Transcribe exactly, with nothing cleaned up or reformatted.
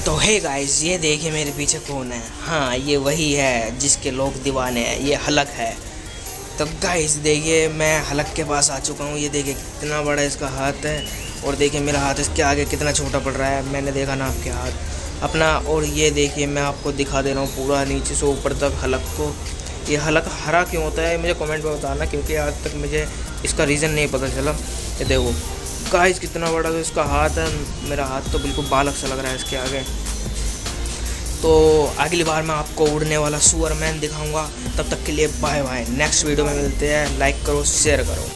तो hey guys, ये देखिए मेरे पीछे कौन है। हाँ, ये वही है जिसके लोग दीवाने हैं, ये हलक है। तो गाइस देखिए, मैं हलक के पास आ चुका हूँ। ये देखिए कितना बड़ा इसका हाथ है, और देखिए मेरा हाथ इसके आगे कितना छोटा पड़ रहा है। मैंने देखा ना आपके हाथ अपना। और ये देखिए मैं आपको दिखा दे रहा हूँ पूरा नीचे से ऊपर तक हलक को। ये हलक हरा क्यों होता है मुझे कमेंट में बताना, क्योंकि आज तक मुझे इसका रीज़न नहीं पता चला। ये देखो गाइस कितना बड़ा तो इसका हाथ है। मेरा हाथ तो बिल्कुल बालक सा लग रहा है इसके आगे। तो अगली बार मैं आपको उड़ने वाला सुअरमैन दिखाऊंगा। तब तक के लिए बाय बाय। नेक्स्ट वीडियो में मिलते हैं। लाइक करो, शेयर करो।